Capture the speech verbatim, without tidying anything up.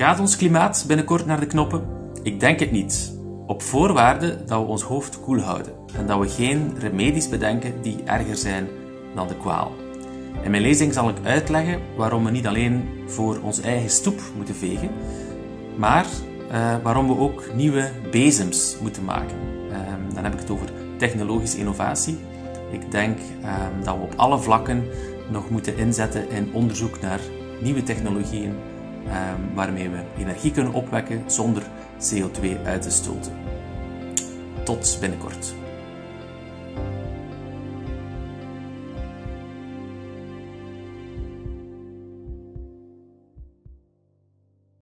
Gaat ons klimaat binnenkort naar de knoppen? Ik denk het niet. Op voorwaarde dat we ons hoofd koel houden en dat we geen remedies bedenken die erger zijn dan de kwaal. In mijn lezing zal ik uitleggen waarom we niet alleen voor ons eigen stoep moeten vegen, maar uh, waarom we ook nieuwe bezems moeten maken. Uh, dan heb ik het over technologische innovatie. Ik denk uh, dat we op alle vlakken nog moeten inzetten in onderzoek naar nieuwe technologieën uh, waarmee we energie kunnen opwekken zonder C O twee uit te stoten. Tot binnenkort.